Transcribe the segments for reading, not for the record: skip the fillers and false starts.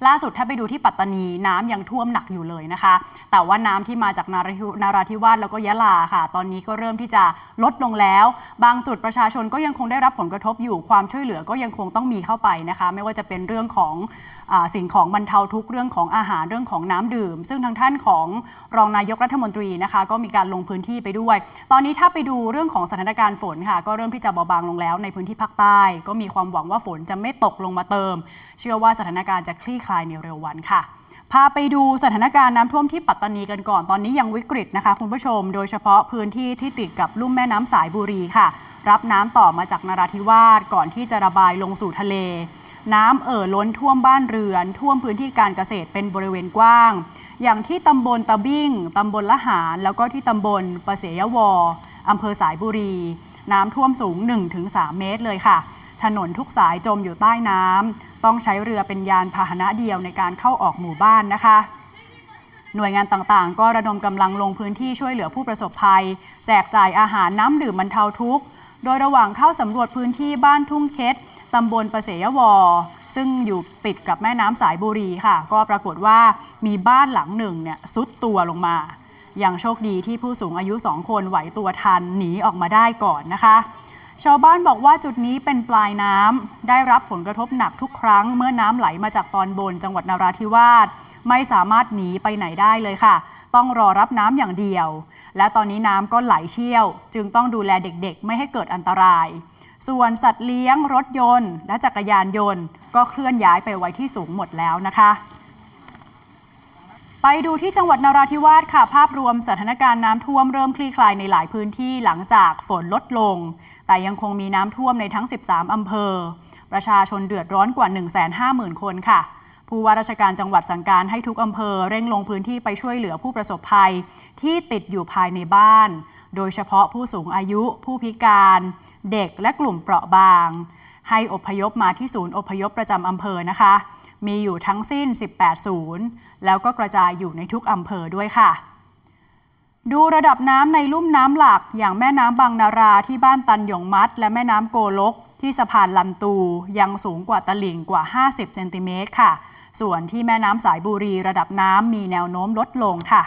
ล่าสุดถ้าไปดูที่ปัตตานีน้ำยังท่วมหนักอยู่เลยนะคะแต่ว่าน้ำที่มาจากนาราธิวาสแล้วก็ยะลาค่ะตอนนี้ก็เริ่มที่จะลดลงแล้วบางจุดประชาชนก็ยังคงได้รับผลกระทบอยู่ความช่วยเหลือก็ยังคงต้องมีเข้าไปนะคะไม่ว่าจะเป็นเรื่องของสิ่งของบรรเทาทุกข์เรื่องของอาหารเรื่องของน้ำดื่มซึ่งทางท่านของรองนายกรัฐมนตรีนะคะก็มีการลงพื้นที่ไปด้วยตอนนี้ถ้าไปดูเรื่องของสถานการณ์ฝนค่ะก็เริ่มที่จะเบาบางลงแล้วในพื้นที่ภาคใต้ก็มีความหวังว่าฝนจะไม่ตกลงมาเติมเชื่อว่าสถานการณ์จะคลี่คลายในเร็ววันค่ะพาไปดูสถานการณ์น้ำท่วมที่ปัตตานีกันก่อนตอนนี้ยังวิกฤตนะคะคุณผู้ชมโดยเฉพาะพื้นที่ที่ติดกับลุ่มแม่น้ำสายบุรีค่ะรับน้ำต่อมาจากนราธิวาสก่อนที่จะระบายลงสู่ทะเลน้ำล้นท่วมบ้านเรือนท่วมพื้นที่การเกษตรเป็นบริเวณกว้างอย่างที่ตำบลตะบิ้งตำบลละหารแล้วก็ที่ตำบลปะเสยวออำเภอสายบุรีน้ำท่วมสูง 1-3 เมตรเลยค่ะถนนทุกสายจมอยู่ใต้น้ำต้องใช้เรือเป็นยานพาหนะเดียวในการเข้าออกหมู่บ้านนะคะหน่วยงานต่างๆก็ระดมกำลังลงพื้นที่ช่วยเหลือผู้ประสบภัยแจกจ่ายอาหารน้ำดื่มบรรเทาทุกข์โดยระหว่างเข้าสำรวจพื้นที่บ้านทุ่งเคสตำบลปะเสยวอซึ่งอยู่ติดกับแม่น้ำสายบุรีค่ะก็ปรากฏว่ามีบ้านหลังหนึ่งเนี่ยทรุดตัวลงมาอย่างโชคดีที่ผู้สูงอายุ2 คนไหวตัวทันหนีออกมาได้ก่อนนะคะชาวบ้านบอกว่าจุดนี้เป็นปลายน้ำได้รับผลกระทบหนักทุกครั้งเมื่อน้ำไหลมาจากตอนบนจังหวัดนราธิวาสไม่สามารถหนีไปไหนได้เลยค่ะต้องรอรับน้ำอย่างเดียวและตอนนี้น้ำก็ไหลเชี่ยวจึงต้องดูแลเด็กๆไม่ให้เกิดอันตรายส่วนสัตว์เลี้ยงรถยนต์และจักรยานยนต์ก็เคลื่อนย้ายไปไว้ที่สูงหมดแล้วนะคะไปดูที่จังหวัดนราธิวาสค่ะภาพรวมสถานการณ์น้ำท่วมเริ่มคลี่คลายในหลายพื้นที่หลังจากฝนลดลงแต่ยังคงมีน้ำท่วมในทั้ง13อำเภอประชาชนเดือดร้อนกว่า 150,000 คนค่ะผู้ว่าราชการจังหวัดสั่งการให้ทุกอำเภอเร่งลงพื้นที่ไปช่วยเหลือผู้ประสบภัยที่ติดอยู่ภายในบ้านโดยเฉพาะผู้สูงอายุผู้พิการเด็กและกลุ่มเปราะบางให้อพยพมาที่ศูนย์อพยพประจำอำเภอนะคะมีอยู่ทั้งสิ้น18ศูนย์แล้วก็กระจายอยู่ในทุกอำเภอด้วยค่ะดูระดับน้ำในลุ่มน้ำหลักอย่างแม่น้ำบางนาราที่บ้านตันหยงมัดและแม่น้ำโกลกที่สะพานลันตูยังสูงกว่าตลิ่งกว่า50 เซนติเมตรค่ะส่วนที่แม่น้ำสายบุรีระดับน้ำมีแนวโน้มลดลงค่ะ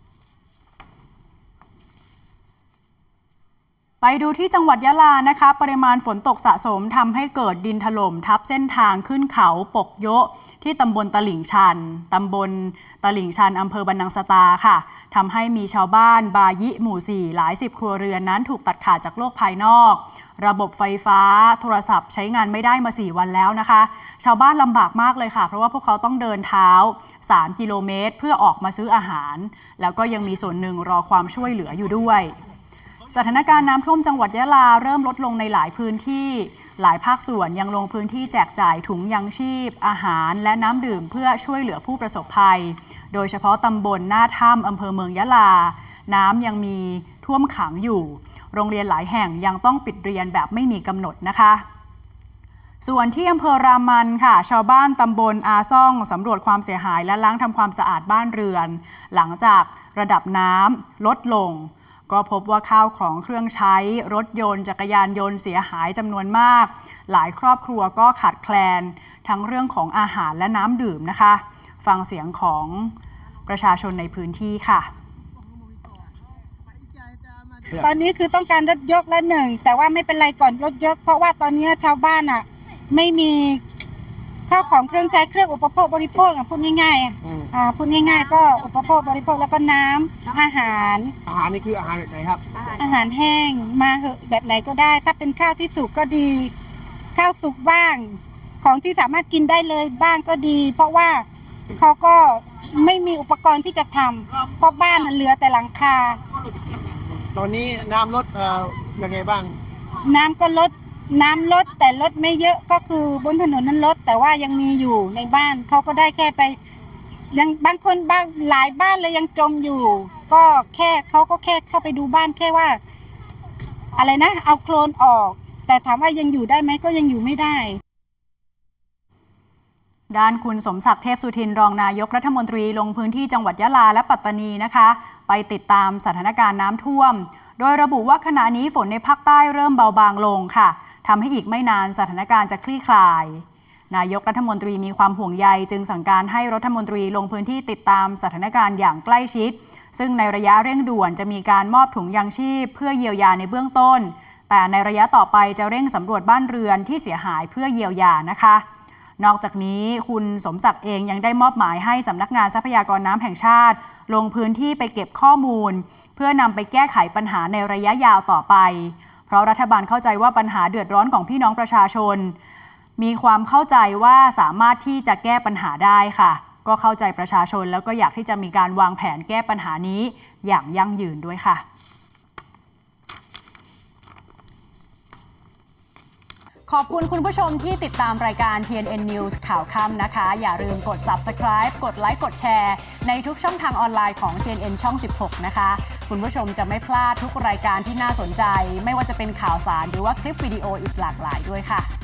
ไปดูที่จังหวัดยะลานะคะปริมาณฝนตกสะสมทำให้เกิดดินถล่มทับเส้นทางขึ้นเขาปกโยะที่ตำบลตลิ่งชันอำเภอบรรนังสตาค่ะทำให้มีชาวบ้านบายิหมู่4หลาย10ครัวเรือนนั้นถูกตัดขาดจากโลกภายนอกระบบไฟฟ้าโทรศัพท์ใช้งานไม่ได้มา4 วันแล้วนะคะชาวบ้านลำบากมากเลยค่ะเพราะว่าพวกเขาต้องเดินเท้า3 กิโลเมตรเพื่อออกมาซื้ออาหารแล้วก็ยังมีส่วนหนึ่งรอความช่วยเหลืออยู่ด้วยสถานการณ์น้ำท่วมจังหวัดยะลาเริ่มลดลงในหลายพื้นที่หลายภาคส่วนยังลงพื้นที่แจกจ่ายถุงยังชีพอาหารและน้ำดื่มเพื่อช่วยเหลือผู้ประสบภัยโดยเฉพาะตำบลหน้าถ้ำอำเภอเมืองยะลาน้ำยังมีท่วมขังอยู่โรงเรียนหลายแห่งยังต้องปิดเรียนแบบไม่มีกำหนดนะคะส่วนที่อำเภอรามันค่ะชาวบ้านตำบลอาซ่องสำรวจความเสียหายและล้างทำความสะอาดบ้านเรือนหลังจากระดับน้ำลดลงก็พบว่าข้าวของเครื่องใช้รถยนต์จักรยานยนต์เสียหายจำนวนมากหลายครอบครัวก็ขาดแคลนทั้งเรื่องของอาหารและน้ำดื่มนะคะฟังเสียงของประชาชนในพื้นที่ค่ะตอนนี้คือต้องการรถยกและหนึ่งแต่ว่าไม่เป็นไรก่อนรถยกเพราะว่าตอนนี้ชาวบ้านไม่มีข้าวของเครื่องใช้เครื่องอุปโภคบริโภคพูดง่ายๆพูดง่ายๆก็อุปโภคบริโภคแล้วก็น้ำอาหารนี่คืออาหารแบบไหนครับอาหารแห้งมาเหอะแบบไหนก็ได้ถ้าเป็นข้าวที่สุกก็ดีข้าวสุกบ้างของที่สามารถกินได้เลยบ้างก็ดีเพราะว่าเขาก็ไม่มีอุปกรณ์ที่จะทำเพราะบ้านเหลือแต่หลังคาตอนนี้น้ำลดยังไงบ้างน้ำลดแต่ลดไม่เยอะก็คือบนถนนนั้นลดแต่ว่ายังมีอยู่ในบ้านเขาก็ได้แค่ไปยังบางคนบางหลายบ้านเลยยังจมอยู่ก็แค่เขาก็แค่เข้าไปดูบ้านแค่ว่าอะไรนะเอาโคลนออกแต่ถามว่ายังอยู่ได้ไหมก็ยังอยู่ไม่ได้ด้านคุณสมศักดิ์เทพสุทินรองนายกรัฐมนตรีลงพื้นที่จังหวัดยะลาและปัตตานีนะคะไปติดตามสถานการณ์น้ำท่วมโดยระบุว่าขณะนี้ฝนในภาคใต้เริ่มเบาบางลงค่ะทำให้อีกไม่นานสถานการณ์จะคลี่คลายนายกรัฐมนตรีมีความห่วงใยจึงสั่งการให้รัฐมนตรีลงพื้นที่ติดตามสถานการณ์อย่างใกล้ชิดซึ่งในระยะเร่งด่วนจะมีการมอบถุงยางชีพเพื่อเยียวยาในเบื้องต้นแต่ในระยะต่อไปจะเร่งสำรวจบ้านเรือนที่เสียหายเพื่อเยียวยานะคะนอกจากนี้คุณสมศักดิ์เองยังได้มอบหมายให้สำนักงานทรัพยากรน้ำแห่งชาติลงพื้นที่ไปเก็บข้อมูลเพื่อนำไปแก้ไขปัญหาในระยะยาวต่อไปเพราะรัฐบาลเข้าใจว่าปัญหาเดือดร้อนของพี่น้องประชาชนมีความเข้าใจว่าสามารถที่จะแก้ปัญหาได้ค่ะก็เข้าใจประชาชนแล้วก็อยากที่จะมีการวางแผนแก้ปัญหานี้อย่างยั่งยืนด้วยค่ะขอบคุณคุณผู้ชมที่ติดตามรายการ TNN News ข่าวค่ำนะคะอย่าลืมกด Subscribe กดไลค์กดแชร์ในทุกช่องทางออนไลน์ของ TNN ช่อง 16 นะคะคุณผู้ชมจะไม่พลาดทุกรายการที่น่าสนใจไม่ว่าจะเป็นข่าวสารหรือว่าคลิปวิดีโออีกหลากหลายด้วยค่ะ